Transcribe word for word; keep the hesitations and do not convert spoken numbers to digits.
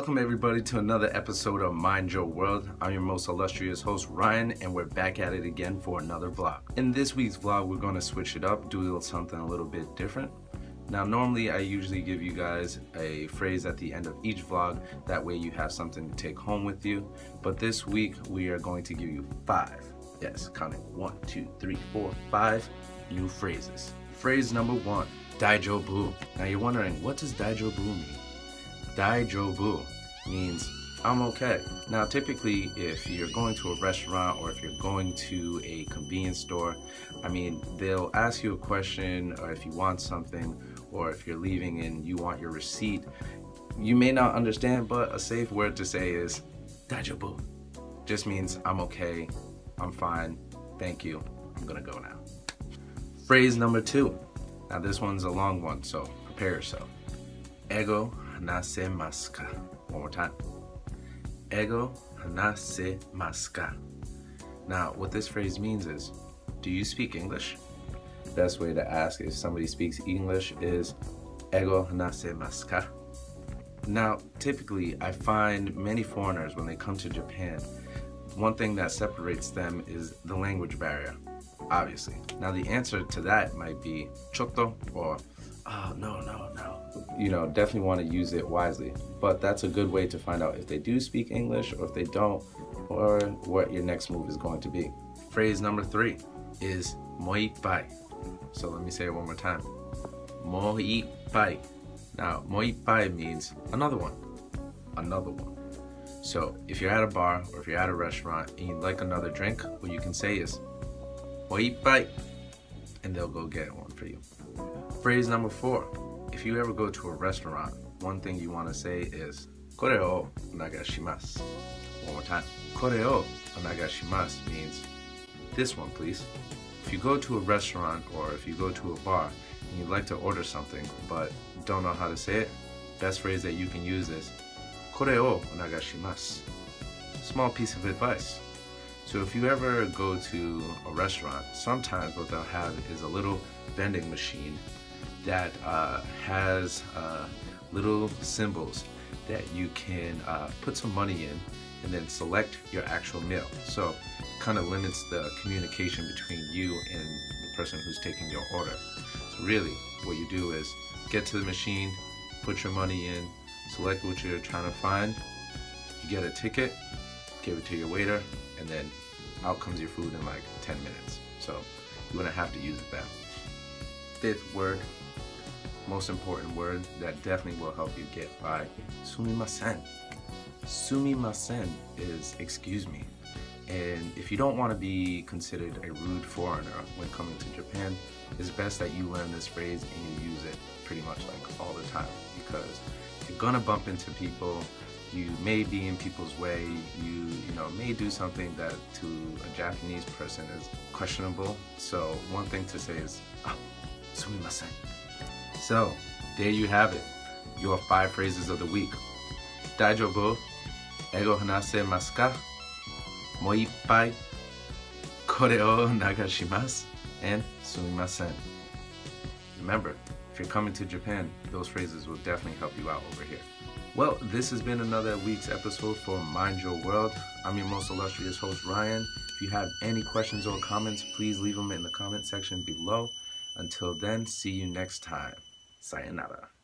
Welcome everybody to another episode of Mind Your World. I'm your most illustrious host Ryan, and we're back at it again for another vlog. In this week's vlog, we're going to switch it up, do a little something a little bit different. Now normally I usually give you guys a phrase at the end of each vlog, that way you have something to take home with you. But this week we are going to give you five, yes, counting one, two, three, four, five new phrases. Phrase number one, Daijobu. Now you're wondering, what does Daijobu mean? Daijobu means I'm okay. Now typically if you're going to a restaurant or if you're going to a convenience store, I mean they'll ask you a question, or if you want something, or if you're leaving and you want your receipt. You may not understand, but a safe word to say is Daijobu. Just means I'm okay, I'm fine, thank you, I'm gonna go now. Phrase number two. Now this one's a long one, so prepare yourself. Ego hanasemasu ka? One more time. Ego hanasemasu ka? Now what this phrase means is, do you speak English? Best way to ask if somebody speaks English is Ego hanasemasu ka? Now typically I find many foreigners when they come to Japan, one thing that separates them is the language barrier, obviously. Now the answer to that might be chotto, or oh no no no. You know, definitely want to use it wisely, but that's a good way to find out if they do speak English or if they don't, or what your next move is going to be. Phrase number three is mo ippai. So let me say it one more time. Mo ippai. Now mo ippai means another one, another one. So if you're at a bar or if you're at a restaurant and you'd like another drink, what you can say is mo ippai, and they'll go get one for you. Phrase number four. If you ever go to a restaurant, one thing you want to say is kore o onegaishimasu. One more time. Kore o onegaishimasu means this one, please. If you go to a restaurant or if you go to a bar and you'd like to order something but don't know how to say it, best phrase that you can use is kore o onegaishimasu. Small piece of advice. So if you ever go to a restaurant, sometimes what they'll have is a little vending machine that uh, has uh, little symbols that you can uh, put some money in and then select your actual meal. So kind of limits the communication between you and the person who's taking your order. So really what you do is get to the machine, put your money in, select what you're trying to find, you get a ticket, give it to your waiter, and then out comes your food in like ten minutes. So you wouldn't have to use it then. Fifth word, most important word that definitely will help you get by, sumimasen. Sumimasen is excuse me. And if you don't want to be considered a rude foreigner when coming to Japan, it's best that you learn this phrase and you use it pretty much like all the time, because you're gonna bump into people, you may be in people's way, you you know may do something that to a Japanese person is questionable. So one thing to say is ah, sumimasen. So there you have it, your five phrases of the week. Daijobu, ego hanasemasu ka, mo ippai, kore o nagashimasu, and sumimasen. Remember, if you're coming to Japan, those phrases will definitely help you out over here. Well, this has been another week's episode for Mind Your World. I'm your most illustrious host, Ryan. If you have any questions or comments, please leave them in the comment section below. Until then, see you next time. Sayonara.